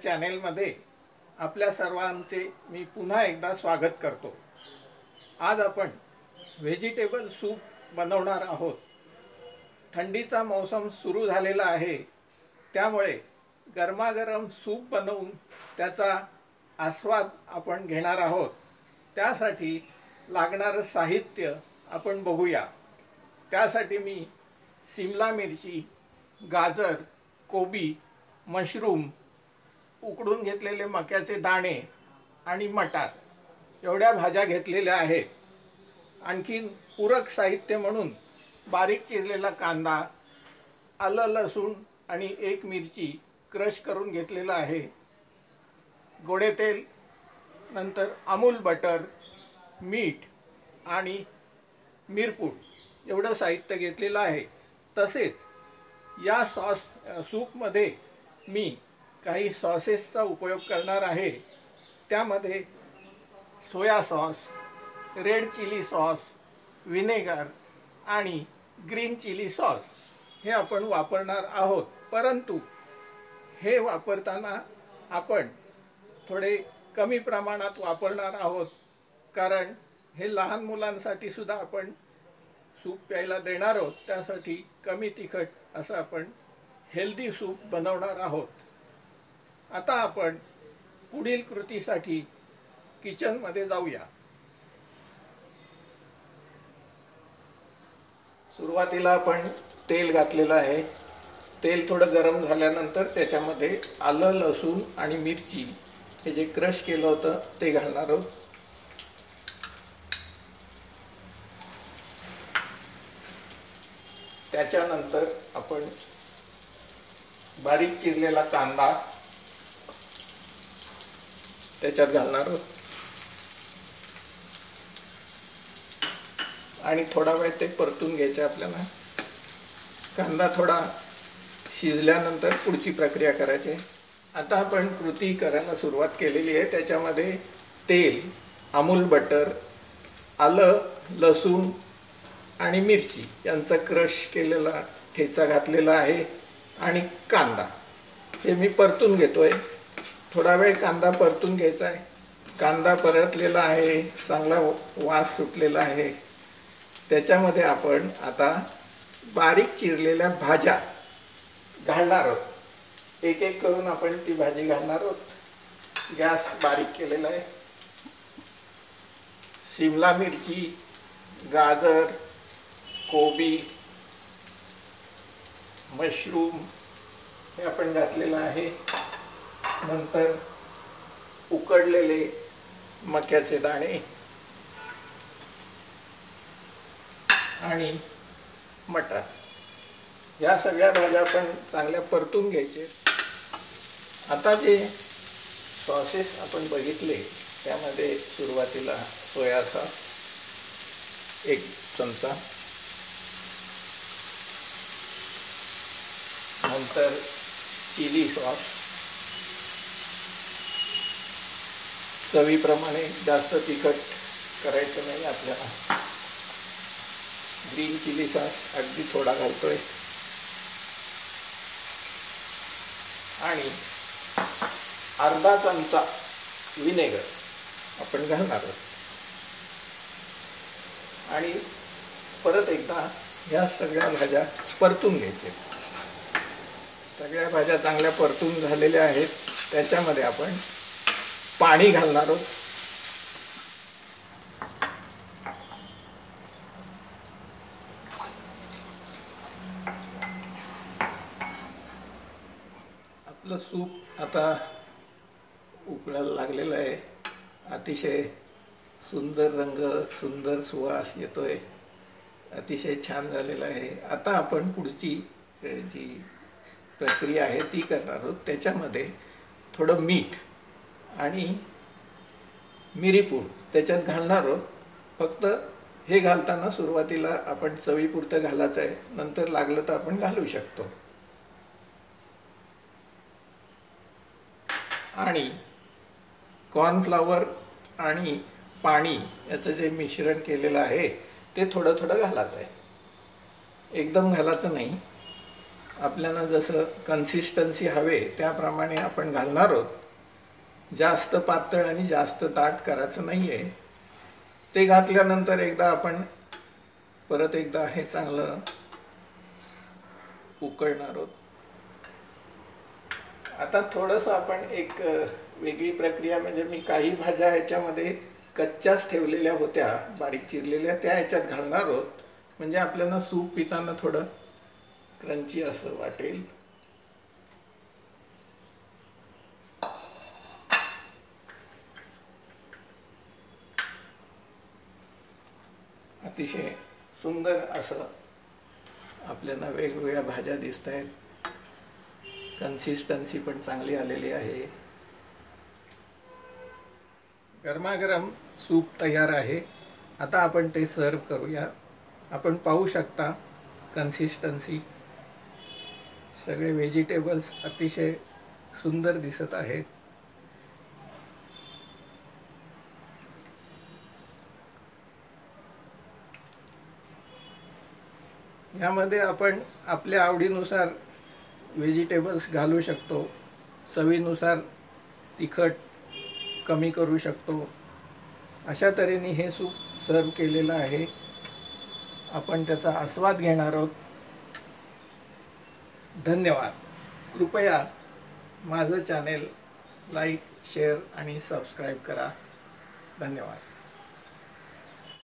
चॅनेलमध्ये आपल्या सर्वांचे मी पुन्हा एकदा स्वागत करतो। आज आपण व्हेजिटेबल सूप बनवणार आहोत। थंडीचा मौसम सुरू झालेला आहे, त्यामुळे गरमागरम सूप बनवून त्याचा आस्वाद आपण घेणार आहोत। त्यासाठी लागणारे साहित्य आपण बघूया। त्यासाठी मी शिमला मिरची, गाजर, कोबी, मशरूम, उकडून घेतलेले मक्याचे दाणे आणि मटार एवढ्या भाज्या घेतलेल्या आहेत। आणखीन पूरक साहित्य म्हणून बारीक चिरलेला कांदा, आलं लसूण आणि एक मिरची क्रश करून घेतलेला आहे। गोडे तेल, नंतर अमूल बटर, मीठ आणि मिरपूड एवढं साहित्य घेतलेलं आहे। तसेच या सूपमध्ये मी काही सॉसेसचा उपयोग करणार आहे। त्यामध्ये soya sauce, red chilli sauce, vinegar आणि ग्रीन चिली सॉस हे आपण वापरणार आहोत। परंतु हे वापरताना आपण थोडे कमी प्रमाणात वापरणार आहोत, कारण हे लहान मुलांसाठी सुद्धा आपण सूप प्यायला देणार आहोत। त्यासाठी कमी तिखट असं आपण हेल्दी सूप बनवणार आहोत। आता आपण पुढील कृतीसाठी किचनमध्ये जाऊया। सुरुवातीला आपण तेल घातलेलं आहे। तेल थोडं गरम झाल्यानंतर त्याच्यामध्ये आलं लसूण आणि मिरची हे जे क्रश केलं होतं ते घालणार आहोत। त्याच्यानंतर आपण बारीक चिरलेला कांदा त्याच्यात घालणार आहोत आणि थोडा वेळ ते परतून घ्यायचं आपल्याला। कांदा थोडा शिजल्यानंतर पुढची प्रक्रिया करायची। आता आपण कृती करायला सुरुवात केलेली आहे। त्याच्यामध्ये तेल, अमूल बटर, आलं लसूण आणि मिरची यांचा क्रश केलेला ठेचा घातलेला आहे आणि कांदा हे मी परतून घेतोय। थोडा वेळ कांदा परतून घ्यायचा आहे। कांदा परतलेला आहे, चांगला वास सुटलेला आहे। त्याच्यामध्ये आपण आता बारीक चिरलेल्या भाज्या घालणार आहोत। एक एक करून आपण ती भाजी घालणार आहोत। गॅस बारीक केलेला आहे। शिमला मिरची, गाजर, कोबी, मशरूम हे आपण घातलेलं आहे। नंतर उकडलेले मक्याचे दाणे आणि मटार या सगळ्या भाज्या आपण चांगल्या परतून घ्यायचे। आता जे सॉसेस आपण बघितले त्यामध्ये सुरुवातीला सोया सॉस 1 चमचा, नंतर चिली सॉस चवीप्रमाणे, जास्त तिखट करायचं नाही आपल्याला। ग्रीन चिली सॉस अगदी थोडा घालतोय आणि अर्धा चमचा विनेगर आपण घालणार आहोत आणि परत एकदा या सगळ्या भाज्या परतून घ्यायच्या। सगळ्या भाज्या चांगल्या परतून झालेल्या आहेत। त्याच्यामध्ये आपण पाणी घालणार आहोत। आपलं सूप आता उकळायला लागलेलं आहे। अतिशय सुंदर रंग, सुंदर सुवास येतोय। अतिशय छान झालेलं आहे। आता आपण पुढची जी प्रक्रिया आहे ती करणार आहोत। त्याच्यामध्ये थोडं मीठ आणि मिरीपूड त्याच्यात घालणार आहोत। फक्त हे घालताना सुरुवातीला आपण चवीपुरतं घालायचं आहे, नंतर लागलं तर आपण घालू शकतो। आणि कॉर्नफ्लॉवर आणि पाणी याचं जे मिश्रण केलेलं आहे ते थोडं थोडं घालायचं आहे, एकदम घालायचं नाही। आपल्याला जसं कन्सिस्टन्सी हवे त्याप्रमाणे आपण घालणार आहोत। जास्त पातळ आणि जास्त दाट करायचं नाही आहे। ते घातल्यानंतर एकदा आपण परत एकदा हे चांगलं उकळणार आहोत। आता थोडंसं आपण एक वेगळी प्रक्रिया म्हणजे मी काही भाज्या याच्यामध्ये कच्च्याच ठेवलेल्या होत्या बारीक चिरलेल्या, त्या याच्यात घालणार आहोत, म्हणजे आपल्याला सूप पिताना थोडं क्रंची असं वाटेल। अतिशय सुंदर असं आपल्याला वेगवेगळ्या भाज्या दिसत आहेत। कन्सिस्टन्सी पण चांगली आलेली आहे। गरमागरम सूप तयार आहे। आता आपण ते सर्व करूया। आपण पाहू शकता कन्सिस्टन्सी, सगळे व्हेजिटेबल्स अतिशय सुंदर दिसत आहेत। यामध्ये आपण आपल्या आवडीनुसार व्हेजिटेबल्स घालू शकतो, चवीनुसार तिखट कमी करू शकतो। अशा तऱ्हेने हे सूप सर्व केलेलं आहे। आपण त्याचा आस्वाद घेणार आहोत। धन्यवाद। कृपया माझं चॅनेल लाईक, शेअर आणि सबस्क्राईब करा। धन्यवाद।